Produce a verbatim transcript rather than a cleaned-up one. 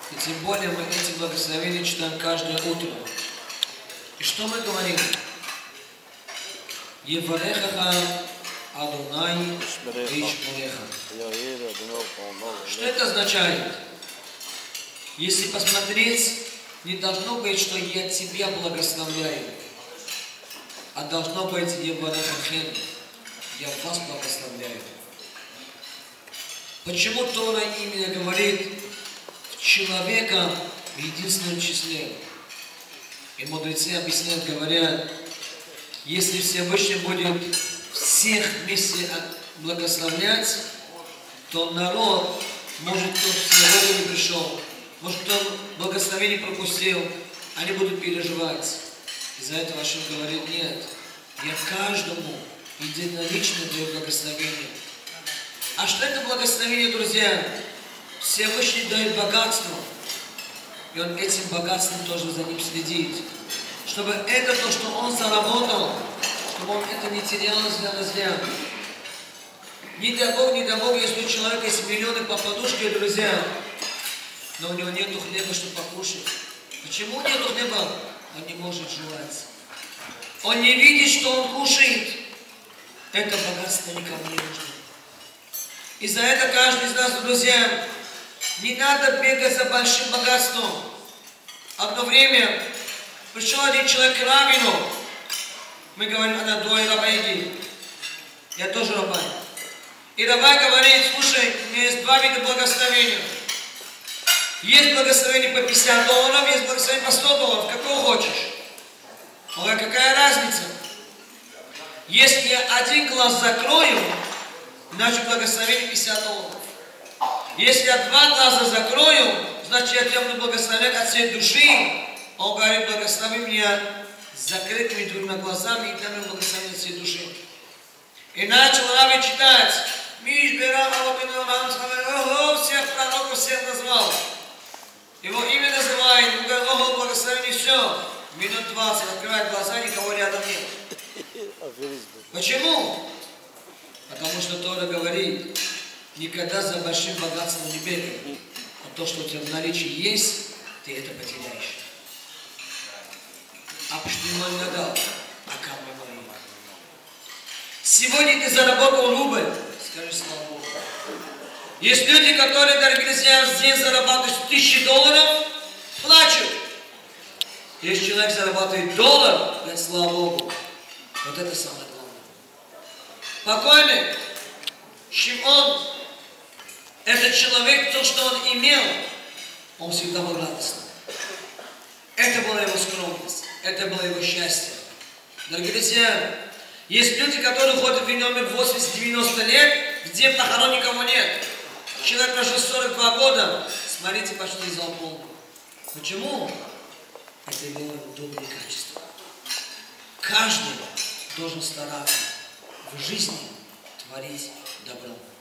И тем более мы эти благословения читаем каждое утро. И что мы говорим? Еварехаха Адунай Ишмуреха. Что это означает? Если посмотреть, не должно быть, что я тебя благословляю, а должно быть Еварехахен. Я вас благословляю. Почему Тора именно говорит человека в единственном числе? И мудрецы объясняют, говорят, если Всевышний будет всех вместе благословлять, то народ, может, кто в синагогу не пришел, может, кто благословение пропустил, они будут переживать. Из-за этого Ашем говорит, нет, я каждому единолично даю благословение. А что это благословение, друзья? Всевышний дает богатство, и он этим богатством тоже за ним следит. Чтобы это то, что он заработал, чтобы он это не терялось для зря. Не дай Бог, не дай Бог, если у человека есть миллионы по подушке, друзья, но у него нет хлеба, чтобы покушать. Почему нет хлеба? Он не может жевать. Он не видит, что он кушает. Это богатство никому не нужно. И за это каждый из нас, друзья, не надо бегать за большим богатством. Одно время пришел один человек к раввину. Мы говорим, она дуай рабайди. Я тоже рабай. И рабай говорит, слушай, у меня есть два вида благословения. Есть благословение по пятьдесят долларов, есть благословение по сто долларов. Какого хочешь? Он говорит, какая разница? Если я один глаз закрою, значит благословение пятьдесят долларов. Если я два глаза закрою, значит я тебя буду благословлять от всей души. Он говорит, благослови меня с закрытыми двумя глазами, и там благословение от всей души. И начал Рави читать. Миш Берам, ого, всех пророков, всех назвал. Его имя называет, он говорит, ого, благословение, все. Минут двадцать, открывает глаза, никого рядом нет. Почему? Потому что Тора говорит, никогда за большим богатством не бегай. А то, что у тебя в наличии есть, ты это потеряешь. А почему не надо? А как мы говорим? Сегодня ты заработал рубль, скажи слава Богу. Есть люди, которые, дорогие друзья, в день зарабатывают тысячи долларов, плачут. Если человек зарабатывает доллар, говорит, слава Богу. Вот это самое главное. Покойный Шимон, этот человек, то, что он имел, он всегда был радостным. Это была его скромность, это было его счастье. Дорогие друзья, есть люди, которые ходят в номер восемьдесят-девяносто лет, где похорон никого нет. Человек прожил сорок два года, смотрите, почти зал полный. Почему? Это его добрые качества. Каждый должен стараться в жизни творить добро.